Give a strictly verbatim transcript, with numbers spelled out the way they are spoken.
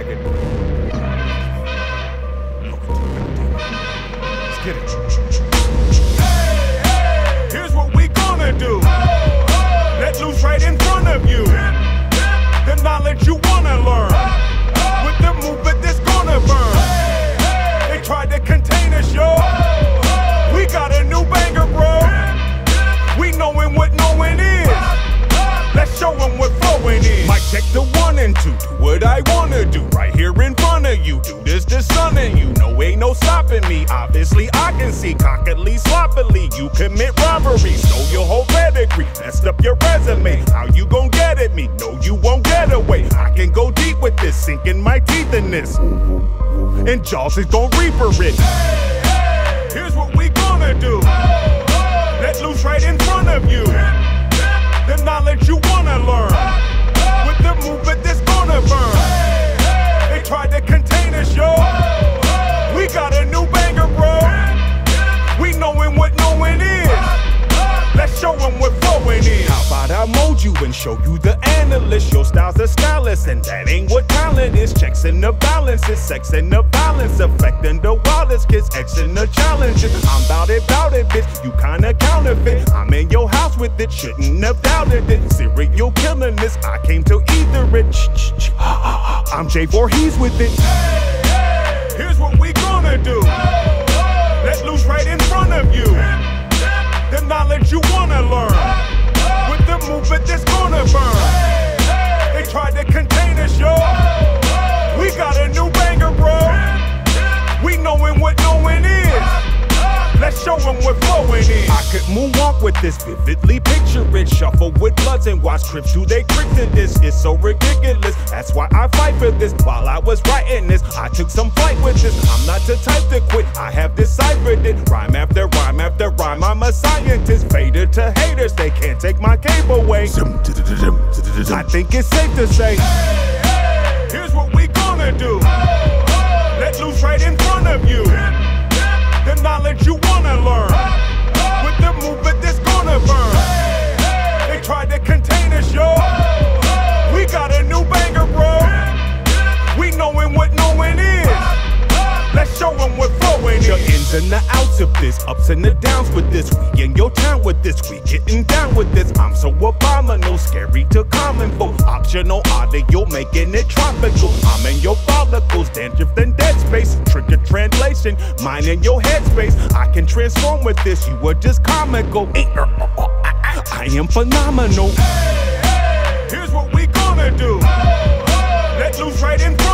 jacket. Let's get it. Hey, hey, here's what we gonna do. Let loose right in front of you. The knowledge you wanna learn. With the movement that's gonna burn. They tried to contain us, yo. We got a new banger, bro. We knowin' what knowing is. Let's show them what flowing is. Might check the one and two. Do what I wanna do right here in front of you. Do this to son and you. No, ain't no stopping me. Obviously, I can see cockily, sloppily. You commit robbery, stole your whole pedigree, messed up your resume. How you gon' get at me? No, you won't get away. I can go deep with this, sinking my teeth in this. And Jaws is gon' reaper it. Hey, hey, here's what we gonna do. Let loose right in front of you. The knowledge you wanna learn. With the movement that's gonna burn. They tried to contain us, yo. We got a new banger, bro. We knowin' what knowing is. Let's show them what flowing is. How about I mold you and show you the analyst? Your style's a stylist, and that ain't what talent is. Checks in the balances, sex and the balance, affecting the wildest kids, X in the challenges. I'm bout it, bout it, bitch. You kinda counterfeit. I'm in your house with it, shouldn't have doubted it. Serial killing this, I came to either it. I'm Jay Voorhees with it. Hey, hey, here's what we gonna do. Let loose right in front of you. The knowledge you wanna learn. With the movement that's gonna burn. They tried to contain us, yo. We got a new banger, bro. We knowin' what knowing is. Let's show them what flowing is. I could moonwalk with this, vividly picture it. Shuffle with bloods and watch trips do they trick to this. It's so ridiculous, that's why I fight for this. While I was writing this, I took some flight with this. I'm not the type to quit, I have deciphered it. Rhyme after rhyme after rhyme, I'm a scientist. Fader to haters, they can't take my cape away. I think it's safe to say, hey, hey, here's what we gonna do. Let loose right in front of you. The knowledge you wanna learn. With the movement that's gonna burn. They tried to contain us, yo. We got a new banger, bro. We knowin' what knowing is. Let's show them what flowing is. The ins and the outs of this, ups and the downs with this. We in your town with this, we getting down with this. I'm so abominable, scary to common folk. Optional audio, making it tropical. I'm in your follicles, dandruff and dead space. Trigger translation, mine in your headspace. I can transform with this, you were just comical. I am phenomenal. Hey, hey, here's what we gonna do. Let loose right in front.